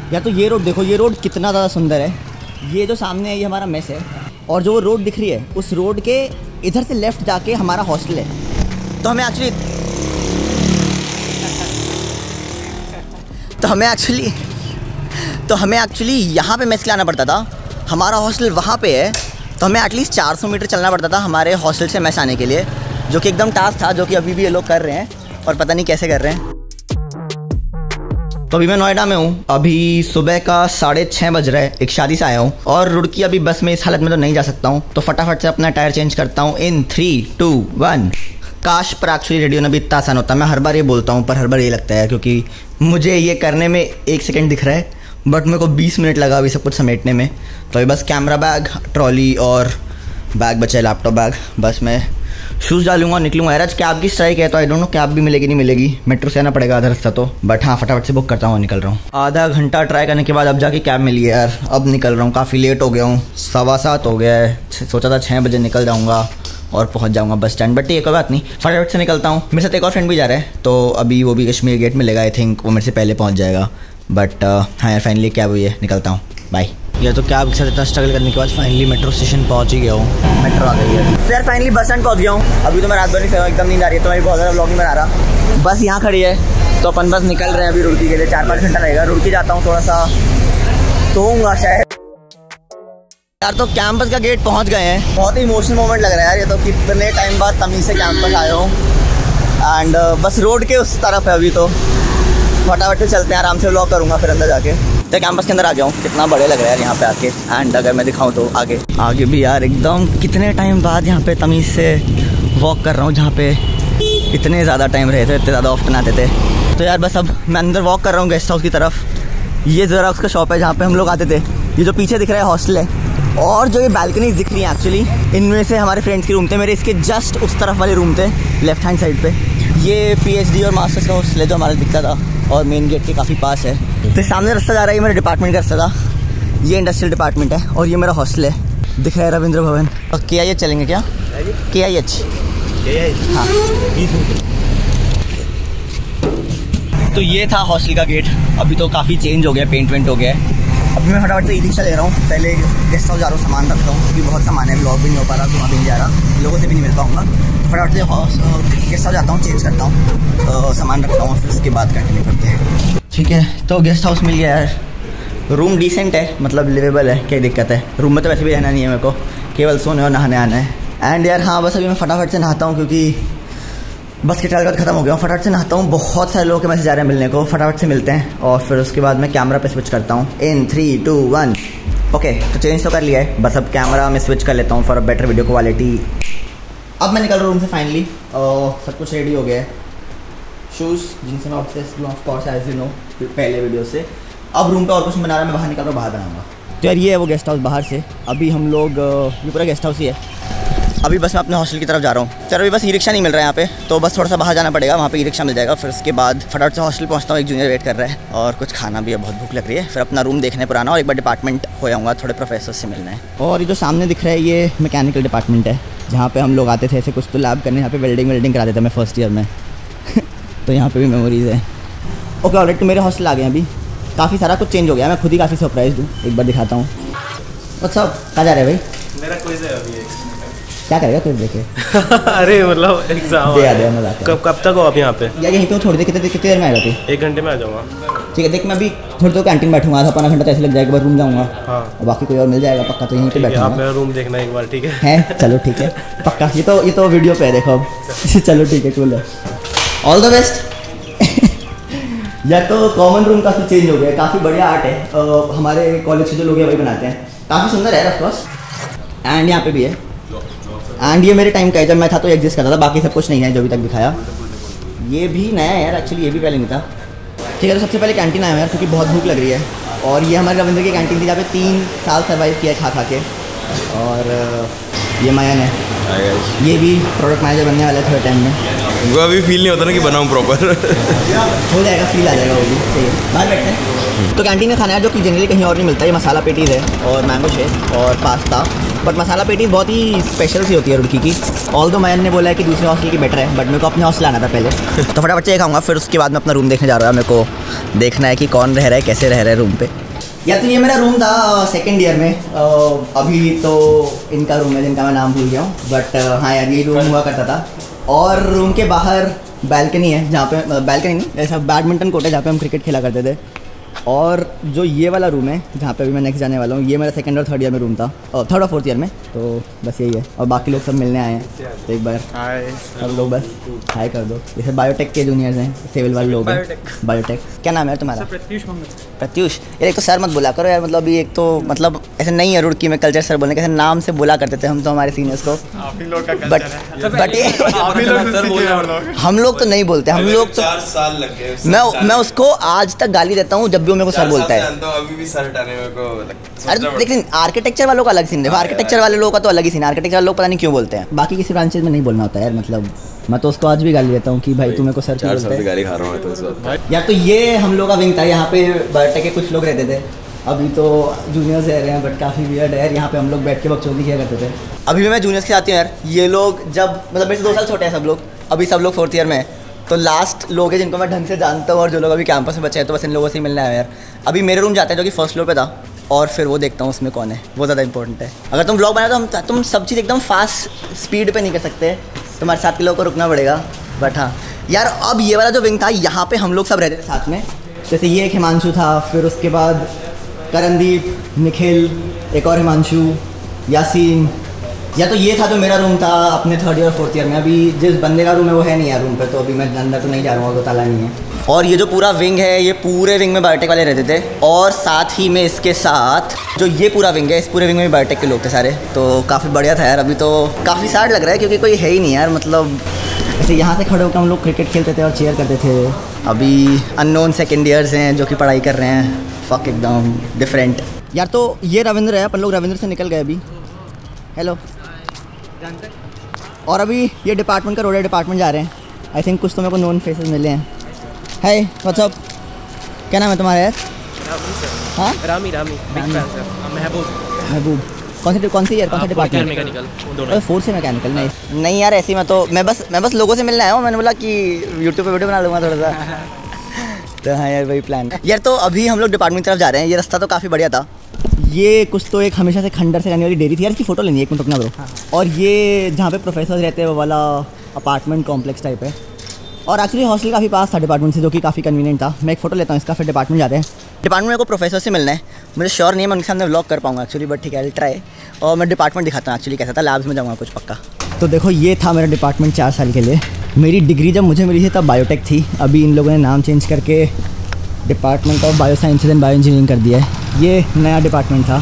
या तो ये रोड देखो, ये रोड कितना ज़्यादा सुंदर है। ये जो सामने है ये हमारा मेस है, और जो वो रोड दिख रही है उस रोड के इधर से लेफ़्ट जाके हमारा हॉस्टल है। तो हमें एक्चुअली यहाँ पे मेस के लिए आना पड़ता था। हमारा हॉस्टल वहाँ पे है, तो हमें एटलीस्ट 400 मीटर चलना पड़ता था हमारे हॉस्टल से मेस आने के लिए, जो कि एकदम टास्क था, जो कि अभी भी ये लोग कर रहे हैं और पता नहीं कैसे कर रहे हैं। तो अभी मैं नोएडा में हूँ। अभी सुबह का 6:30 बज रहा है। एक शादी से आया हूँ और रुड़की अभी बस में इस हालत में तो नहीं जा सकता हूँ, तो फटाफट से अपना टायर चेंज करता हूँ इन 3, 2, 1। काश पर एक्चुअली रेडियो में भी इतना आसान होता। मैं हर बार ये बोलता हूँ पर हर बार ये लगता है, क्योंकि मुझे ये करने में 1 सेकेंड दिख रहा है, बट मेरे को 20 मिनट लगा अभी सब कुछ समेटने में। तो अभी बस कैमरा बैग, ट्रॉली और बैग बचा है, लैपटॉप बैग। बस मैं शूज़ डालूंगा, निकलूंगा। यार आज कैब की स्ट्राइक है, तो आई डोंट नो कैब भी मिलेगी नहीं मिलेगी। मेट्रो से आना पड़ेगा आधा रास्ता तो, बट हाँ फटाफट से बुक करता हूँ, निकल रहा हूँ। आधा घंटा ट्राई करने के बाद अब जाके कैब मिली है यार। अब निकल रहा हूँ, काफ़ी लेट हो गया हूँ, 7:15 हो गया है। सोचा था 6 बजे निकल जाऊँगा और पहुँच जाऊँगा बस स्टैंड, बट ये कोई बात नहीं, फटाफट से निकलता हूँ। मेरे साथ एक और फ्रेंड भी जा रहा है, तो अभी वो भी कश्मीर गेट मिलेगा, आई थिंक वो मेरे से पहले पहुँच जाएगा। बट हाँ यार फाइनली कैब हुई है, निकलता हूँ, बाय। यार तो कैब के साथ इतना स्ट्रगल करने के बाद फाइनली मेट्रो स्टेशन पहुंच ही गया हूँ। मेट्रो आ गई है तो यार फाइनली बस स्टैंड पहुंच गया हूँ। अभी तो मैं रात भर नहीं सोया, एकदम नींद आ रही है, तो मैं बहुत ज़्यादा व्लॉग नहीं बना रहा। बस यहाँ खड़ी है, तो अपन बस निकल रहे हैं अभी रुड़की के लिए। 4-5 घंटा लगेगा। रुड़की जाता हूँ, थोड़ा सा सोऊंगा शायद। यार तो कैंपस का गेट पहुँच गए हैं। बहुत ही इमोशनल मोमेंट लग रहा है यार ये तो, कितने टाइम बाद तमीज़ से कैंपस आया हूँ। एंड बस रोड के उस तरफ है अभी, तो फटाफट से चलते हैं, आराम से व्लॉग करूँगा फिर अंदर जाके। तो कैंपस के अंदर आ गया हूँ। कितना बड़े लग रहा है यार यहाँ पे आके। एंड अगर मैं दिखाऊँ तो आगे भी यार एकदम कितने टाइम बाद यहाँ पे तमीज़ से वॉक कर रहा हूँ, जहाँ पे इतने ज़्यादा टाइम रहे थे, इतने ज़्यादा ऑफ्टन आते थे। तो यार बस अब मैं अंदर वॉक कर रहा हूँ गेस्ट हाउस की तरफ। ये ज़रा उसका शॉप है जहाँ पे हम लोग आते थे। ये जो पीछे दिख रहा है हॉस्टल है, और जो ये बालकनीज दिख रही हैं एक्चुअली इनमें से हमारे फ्रेंड्स के रूम थे। मेरे इसके जस्ट उस तरफ वाले रूम थे, लेफ्ट हैंड साइड पे। ये PhD और मास्टर्स का हॉस्टल है जो हमारा दिखता था, और मेन गेट के काफ़ी पास है। तो सामने रास्ता जा रहा है, ये मेरे डिपार्टमेंट का रास्ता था। ये इंडस्ट्रियल डिपार्टमेंट है, और ये मेरा हॉस्टल है, दिख रहा है रविंद्र भवन। और KIH चलेंगे क्या? KIH हाँ। तो ये था हॉस्टल का गेट। अभी तो काफ़ी चेंज हो गया, पेंट वेंट हो गया है। अभी मैं फटाफट से ई-रिक्शा ले रहा हूँ। पहले गेस्ट हाउस जा रहा हूँ, सामान रखता हूँ, क्योंकि बहुत सामान है, ब्लॉग भी नहीं हो पा रहा, तो वहाँ भी नहीं जा रहा, लोगों से भी नहीं मिल पाऊँगा। फटाफट से गेस्ट हाउस जाता हूँ, चेंज करता हूँ, सामान रखता हूँ, फिर उसके बाद कंटिन्यू करते हैं। ठीक है, तो गेस्ट हाउस मिल गया यार। रूम डिसेंट है, मतलब लिवेबल है, क्या दिक्कत है। रूम में तो वैसे भी रहना नहीं है मेरे को, केवल सोने और नहाने आना है। एंड यार हाँ बस अभी मैं फटाफट से नहाता हूँ, क्योंकि बस की ट्रायल खत्म हो गया हूँ। फटाफट से नहाता हूँ। बहुत सारे लोगों के मैसेज आ रहे हैं मिलने को, फटाफट से मिलते हैं, और फिर उसके बाद मैं कैमरा पे स्विच करता हूँ इन 3, 2, 1। ओके, तो चेंज तो कर लिया है, बस अब कैमरा में स्विच कर लेता हूँ for a better video quality. अब मैं निकल रहा हूँ रूम से फाइनली, और सब कुछ रेडी हो गया है। शूज़ जिनसे मैं ऑब्सेस्ड हूँ, of course as you know पहले वीडियो से। अब रूम पे और कुछ बना रहा है, मैं बाहर निकल रहा हूँ, बाहर बनाऊँगा। तो यार ये है वो गेस्ट हाउस बाहर से। अभी हम लोग ये पूरा गेस्ट हाउस ही है। अभी बस मैं अपने हॉस्टल की तरफ जा रहा हूँ। चलो अभी बस ई-रिक्शा नहीं मिल रहा है यहाँ पे, तो बस थोड़ा सा बाहर जाना पड़ेगा, वहाँ पे ई-रिक्शा मिल जाएगा। फिर उसके बाद फटाफट से हॉस्टल पहुँचता हूँ, एक जूनियर वेट कर रहा है, और कुछ खाना भी है, बहुत भूख लग रही है। फिर अपना रूम देखने पुराना, और एक बार डिपार्टमेंट हो जाऊँगा, थोड़े प्रोफेसर से मिलना है। और ये जो सामने दिख रहा है ये मैकेनिकल डिपार्टमेंट है, जहाँ पे हम लोग आते थे ऐसे कुछ तो लैब करने। यहाँ पे वेल्डिंग कराते थे मैं फर्स्ट ईयर में तो यहाँ पे भी मेमोरीज है। ओके ऑलराइट, तो मेरे हॉस्टल आ गए अभी। काफ़ी सारा कुछ चेंज हो गया, मैं खुद ही काफ़ी सरप्राइज हूँ। एक बार दिखाता हूँ। अच्छा कहाँ जा रहे हैं भाई? मेरा क्विज है अभी। क्या करेगा तुम देखे? अरे मतलब एग्जाम दे मजाक। कब तक हो आप यहाँ पे? यार यहीं पे थोड़ी देर, कितनी देर में आएगा तू? 1 घंटे में आ जाऊँगा। ठीक है, देख मैं अभी थोड़ी देर कैंटीन बैठूंगा, आधा पौना घंटा तो ऐसे लग जाएगा, बाद रूम जाऊँगा। हाँ, और बाकी कोई और मिल जाएगा पक्का, तो यहीं पे बैठूंगा। आप मेरा रूम देखना एक बार, ठीक है? हैं चलो ठीक है पक्का। ये तो वीडियो पे है, देखो अब चलो ठीक है, कूल है, ऑल द बेस्ट। या तो कॉमन रूम काफ़ी चेंज हो गया, काफ़ी बढ़िया आर्ट है। हमारे कॉलेज के जो लोग हैं वही बनाते हैं, काफ़ी सुंदर है ऑफ कोर्स। एंड यहाँ पे भी है। एंड ये मेरे टाइम का है, जब मैं था तो एग्जिस्ट करता था, बाकी सब कुछ नहीं है जो अभी तक दिखाया। ये भी नया है यार, एक्चुअली ये भी पहले नहीं था। ठीक है, तो सबसे पहले कैंटीन आया यार, क्योंकि बहुत भूख लग रही है। और ये हमारे रविंद्र की कैंटीन थी, जहाँ पे 3 साल सर्वाइव किया खा के। और ये मायन है, ये भी प्रोडक्ट मैनेजर बनने वाला है थोड़े टाइम में। उनको अभी फील नहीं होता ना कि बनाऊँ प्रॉपर। हो जाएगा, फील आ जाएगा वो भी। सही है, बाहर बैठते हैं। तो कैंटीन में खाना है जो कि जनरली कहीं और नहीं मिलता है। ये मसाला पेटीज़ है और मैंगो शेक और पास्ता। बट मसाला पेटी बहुत ही स्पेशल सी होती है रुड़की की। ऑल्दो मैन ने बोला है कि दूसरे हॉस्टल की बेटर है, बट मेरे को अपने हॉस्टल आना था पहले। तो फटाफट से ये खाऊंगा, फिर उसके बाद मैं अपना रूम देखने जा रहा हूँ। मेरे को देखना है कि कौन रह रहा है, कैसे रह रहा है रूम पे। या तो ये मेरा रूम था सेकेंड ईयर में, अभी तो इनका रूम है जिनका मैं नाम भूल गया हूँ। बट हाँ यार, ये रूम हुआ करता था। और रूम के बाहर बैल्कनी है जहाँ पे, बैल्कनी नहीं, ऐसा बैडमिंटन कोर्ट है जहाँ पे हम क्रिकेट खेला करते थे। और जो ये वाला रूम है जहाँ पे अभी मैं नेक्स्ट जाने वाला हूँ, ये मेरा सेकंड और थर्ड ईयर में रूम था, और थर्ड और फोर्थ ईयर में। तो बस यही है। और बाकी लोग सब मिलने आए हैं, तो एक बार हाय सब लोग बस हाय कर दो। जैसे बायोटेक के जूनियर्स हैं, सिविल वाले लोग हैं। बायोटेक क्या नाम है तुम्हारा? प्रत्युष। यार एक तो सर मत बोला करो यार, मतलब अभी एक तो मतलब ऐसे नहीं है रुड़की में कल्चर सर बोलने के, ऐसे नाम से बोला करते थे हम तो हमारे सीनियर्स को। बट हम लोग तो नहीं बोलते, हम लोग तो 4 साल लग गए। मैं उसको आज तक गाली देता हूँ जब भी मेरे को सर बोलता है। अभी भी सर हटाने मेरे को। अरे लेकिन आर्किटेक्चर वालों का अलग सीन देखो, आर्किटेक्चर वाले लोगों का तो अलग ही सीन। आर्किटेक्चर वाले लोग पता नहीं क्यों बोलते हैं, बाकी किसी ब्रांचेज में नहीं बोलना होता है यार। मतलब मैं तो उसको आज भी गाली देता हूँ कि भाई तुम्हें को सर क्यों बोलते हैं। गाली खा रहा हूँ तो इस वक्त यार। तो ये हम लोग का विंग था, यहाँ पे बायोटेक के कुछ लोग रहते थे। अभी तो जूनियर्स रह रहे हैं, बट काफ़ी वियर्ड है यार। यहाँ पे हम लोग बैठ के बकचोदी किया करते थे। अभी भी मैं जूनियर्स के साथ हूँ यार। ये लोग जब मतलब मेरे से 2 साल छोटे हैं सब लोग, अभी सब लोग 4th ईयर में। तो लास्ट लोग हैं जिनको मैं ढंग से जानता हूँ, और जो लोग अभी कैंपस में बचे हैं तो बस इन लोगों से ही मिलने आया यार। अभी मेरे रूम जाते हैं जो कि फर्स्ट फ्लोर पे था, और फिर वो देखता हूँ उसमें कौन है। वो ज़्यादा इंपॉर्टेंट है। अगर तुम व्लॉग बनाए तो तुम सब चीज़ एकदम फास्ट स्पीड पे नहीं कर सकते, तुम्हारे साथ के लोगों को रुकना पड़ेगा। बट हाँ यार, अब ये वाला जो विंग था यहाँ पे हम लोग सब रहते थे साथ में। जैसे ये एक हिमांशु था, फिर उसके बाद करणदीप, निखिल, एक और हिमांशु, यासीन। या तो ये था जो मेरा रूम था अपने 3rd ईयर और 4th ईयर में। अभी जिस बंदे का रूम है वो है नहीं यार रूम पे, तो अभी मैं अंदर तो नहीं जा रहा हूँ, तो ताला नहीं है। और ये जो पूरा विंग है, ये पूरे विंग में बायोटेक वाले रहते थे। और साथ ही में इसके साथ जो ये पूरा विंग है, इस पूरे विंग में भी बायोटेक के लोग थे सारे। तो काफ़ी बढ़िया था यार। अभी तो काफ़ी सैड लग रहा है क्योंकि कोई है ही नहीं यार। मतलब ऐसे यहाँ से खड़े होकर हम लोग क्रिकेट खेलते थे और चेयर करते थे। अभी अननोन सेकेंड ईयर्स हैं जो कि पढ़ाई कर रहे हैं। फक एकदम डिफरेंट यार। तो ये रविंद्र है, अपन लोग रविंद्र से निकल गए अभी। हेलो। और अभी ये डिपार्टमेंट का रोड है, डिपार्टमेंट जा रहे हैं। आई थिंक कुछ तो मेरे को नोन फेसेस मिले हैं। हाय व्हाट्सअप, क्या नाम है तुम्हारा यार? हाँ रामी महबूब। कौन सी ईयर, कौन सा डिपार्टमेंट? मैकेनिकल। 4th से मैकेनिकल। नहीं यार, ऐसे ही मैं बस लोगों से मिलने आया हूँ। मैंने बोला कि यूट्यूब पे वीडियो बना लूँगा थोड़ा सा। तो हाँ यार, वही प्लान यार। तो अभी हम लोग डिपार्टमेंट की तरफ जा रहे हैं। ये रास्ता तो काफ़ी बढ़िया था। ये कुछ तो एक हमेशा से खंडर से रहने वाली डेयरी थी यार। इसकी फ़ोटो लेनी है, एक मिनट रुकना ब्रो। और ये जहाँ पे प्रोफेसर रहते हैं वो वाला अपार्टमेंट कॉम्प्लेक्स टाइप है। और एक्चुअली हॉस्टल काफ़ी पास था डिपार्टमेंट से, जो कि काफ़ी कन्वीनियंट था। मैं एक फ़ोटो लेता हूँ इसका, फिर डिपार्टमेंट जाते हैं। डिपार्टमेंट में को प्रोफेसर से मिलना है। मुझे श्योर नहीं है मैं उनके सामने व्लॉग कर पाऊँगा एक्चुअली, बट ठीक है, ट्राई। और मैं डिपार्टमेंट दिखाता हूँ एक्चुअली कैसा था। लैब्स में जाऊँगा कुछ पक्का। तो देखो, ये था मेरा डिपार्टमेंट 4 साल के लिए। मेरी डिग्री जब मुझे मिली थी तब बायोटेक थी। अभी इन लोगों ने नाम चेंज करके department of bio sciences and bio engineering कर दिया है। ये नया डिपार्टमेंट था।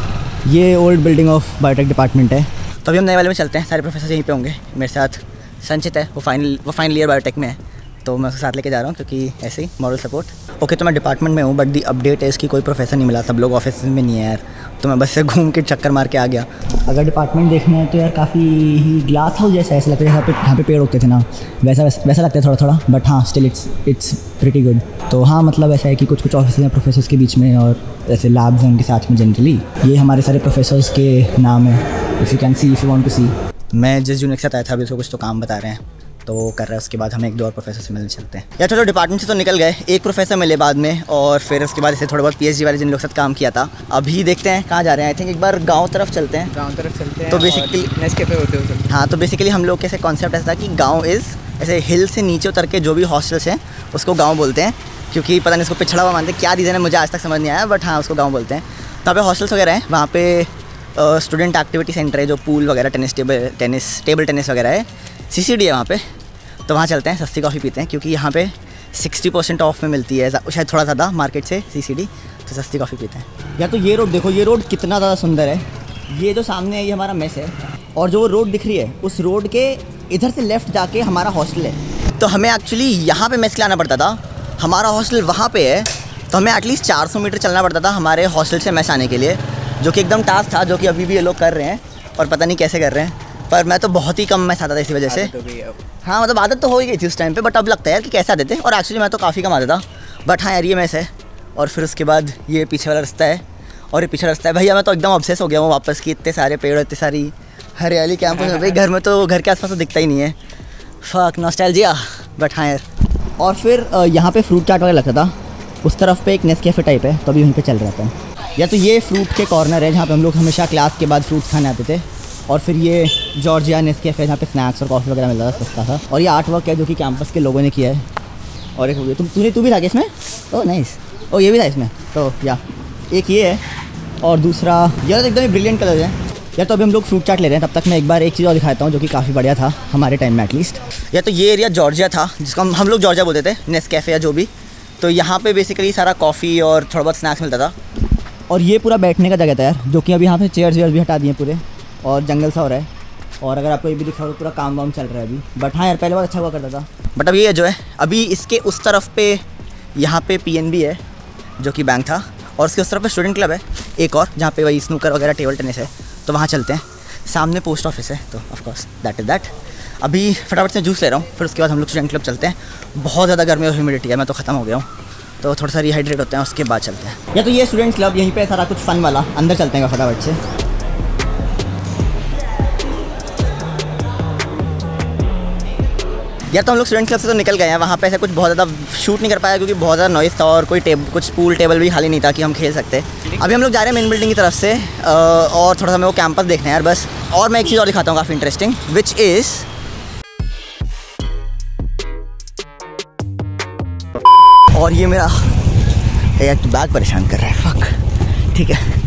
ये old building of biotech department है। तो अभी हम नए वाले में चलते हैं। सारे प्रोफेसर यहीं पे होंगे। मेरे साथ संचित है, वो फाइनल ईयर बायोटेक में है, तो मैं उसके साथ लेके जा रहा हूँ क्योंकि ऐसे ही मॉरल सपोर्ट। ओके, तो मैं डिपार्टमेंट में हूँ, बट दी अपडेट है इसकी कोई प्रोफेसर नहीं मिला। सब लोग ऑफिस में नहीं है यार, तो मैं बस से घूम के चक्कर मार के आ गया। अगर डिपार्टमेंट देखना है तो यार काफ़ी ही ग्लास हाउस जैसा ऐसा लगता है। यहाँ पे पेड़ उगते थे ना, वैसा लगता है थोड़ा थोड़ा। बट हाँ, स्टिल इट्स प्रिटी गुड। तो हाँ, मतलब ऐसा है कि कुछ ऑफिस हैं प्रोफेसर्स के बीच में, और ऐसे लैब्स हैं उनके साथ में जनरली। ये हमारे सारे प्रोफेसर्स के नाम है, if you can see, if you want to see. मैं जिस जूनियर के साथ आया था अभी उसको कुछ तो काम बता रहे हैं, तो वो कर रहा है। उसके बाद हम 1-2 और प्रोफेसर से मिलने चलते हैं यार। चलो, डिपार्टमेंट से तो निकल गए, एक प्रोफेसर मिले बाद में, और फिर उसके बाद इसे थोड़ा बहुत PhD वाले जिन लोग साथ काम किया था। अभी देखते हैं कहाँ जा रहे हैं। आई थिंक एक बार गांव तरफ चलते हैं। तो बेसिकली नेस्कैफे होते हो। हाँ, तो बेसिकली हम लोग कैसे कॉन्सेप्ट ऐसा था कि गाँव इज़ ऐसे हिल से नीचे उतर के जो भी हॉस्टल्स हैं उसको गाँव बोलते हैं, क्योंकि पता नहीं इसको पिछड़ा हुआ मानते हैं। क्या रीज़न है मुझे आज तक समझ नहीं आया, बट हाँ, उसको गाँव बोलते हैं। तो यहाँ पे हॉस्टल्स वगैरह हैं। वहाँ पे स्टूडेंट एक्टिविटी सेंटर है, जो पूल वगैरह, टेबल टेनिस वगैरह है। CCD है वहाँ पे। तो वहाँ चलते हैं, सस्ती कॉफ़ी पीते हैं, क्योंकि यहाँ पे 60% ऑफ में मिलती है, शायद थोड़ा ज़्यादा मार्केट से CCD। तो सस्ती कॉफ़ी पीते हैं यार। तो ये रोड देखो, ये रोड कितना ज़्यादा सुंदर है। ये जो सामने है ये हमारा मेस है, और जो वो रोड दिख रही है उस रोड के इधर से लेफ़्ट जाके हमारा हॉस्टल है। तो हमें एक्चुअली यहाँ पे मेस के लाना पड़ता था। हमारा हॉस्टल वहाँ पे है, तो हमें एटलीस्ट 400 मीटर चलना पड़ता था हमारे हॉस्टल से मेस आने के लिए, जो कि एकदम टास्क था, जो कि अभी भी ये लोग कर रहे हैं और पता नहीं कैसे कर रहे हैं। पर मैं तो बहुत ही कम मैं खाता था इसी वजह से। हाँ मतलब आदत तो हो ही गई थी उस टाइम पे, बट अब लगता है यार कि कैसे आते थे। और एक्चुअली मैं तो काफ़ी कम आता था, बट हाँ यार ये मैस है। और फिर उसके बाद ये पीछे वाला रास्ता है, और ये पीछे रास्ता है। भैया मैं तो एकदम ऑब्सेस हो गया हूँ वापस की, इतने सारे पेड़, इतनी सारी हरियाली कैंपस में। भाई घर में तो, घर के आसपास तो दिखता ही नहीं है। Fuck nostalgia. बट हाँ यार, और फिर यहाँ पे फ्रूट चाट वगैरह लगता था। उस तरफ पे एक नेस्कैफे टाइप है, तो अभी वहीं पे चल रहा था। या तो ये फ्रूट के कॉर्नर है जहाँ पे हम लोग हमेशा क्लास के बाद फ्रूट्स खाने आते थे। और फिर ये जॉर्जिया नेस्कैफे है जहाँ पे स्नैक्स और कॉफ़ी वगैरह मिलता था, सस्ता था। और ये आर्ट वर्क है जो कि कैंपस के लोगों ने किया है। और एक तू भी था क्या इसमें? Oh nice. ओ ये भी था इसमें। तो या एक ये है, और दूसरा ये तो एकदम ही ब्रिलियंट कलर है यार। तो अभी हम लोग फ्रूट चाट ले रहे हैं, तब तक मैं एक बार एक चीज़ और दिखाता हूँ जो कि काफ़ी बढ़िया था हमारे टाइम में एटलीस्ट। या तो ये एरिया जॉर्जिया था, जिसको हम लोग जॉर्जिया बोलते थे, नेस्कैफे या जो भी। तो यहाँ पे बेसिकली सारा कॉफ़ी और थोड़ा बहुत स्नैक्स मिलता था। और ये पूरा बैठने का जगह था यार, जो कि अभी यहाँ पे चेयर्स वेयर्स भी हटा दिए पूरे, और जंगल सा हो रहा है। और अगर आपको ये भी दिखा, पूरा काम वाम चल रहा है अभी। बट हाँ यार पहले बहुत अच्छा हुआ करता था। बट अब ये जो है, अभी इसके उस तरफ पे यहाँ पे PNB है जो कि बैंक था, और उसके उस तरफ पे स्टूडेंट क्लब है एक और, जहाँ पे वही स्नूकर वगैरह टेबल टेनिस है। तो वहाँ चलते हैं। सामने पोस्ट ऑफिस है, तो ऑफकोर्स दैट इज़ दैट। अभी फटाफट से जूस ले रहा हूँ, फिर उसके बाद हम लोग स्टूडेंट क्लब चलते हैं। बहुत ज़्यादा गर्मी और ह्यूमिडिटी है, मैं तो ख़त्म हो गया हूँ, तो थोड़ा सा रिहाइड्रेट होते हैं, उसके बाद चलते हैं। या तो ये स्टूडेंट क्लब यहीं पे सारा कुछ फ़न वाला, अंदर चलते हैं फटाफट से। यार तो हम लोग स्टूडेंट क्लब से तो निकल गए हैं। वहाँ पे ऐसा कुछ बहुत ज़्यादा शूट नहीं कर पाया क्योंकि बहुत ज़्यादा नॉइज़ था, और कोई कुछ पूल टेबल भी खाली नहीं था कि हम खेल सकते। अभी हम लोग जा रहे हैं मेन बिल्डिंग की तरफ से, और थोड़ा सा मैं वो कैंपस देखना है यार बस। और मैं एक चीज़ और दिखाता हूँ काफ़ी इंटरेस्टिंग, विच इज़ और ये मेरा एक बैग परेशान कर रहा है। फक ठीक है।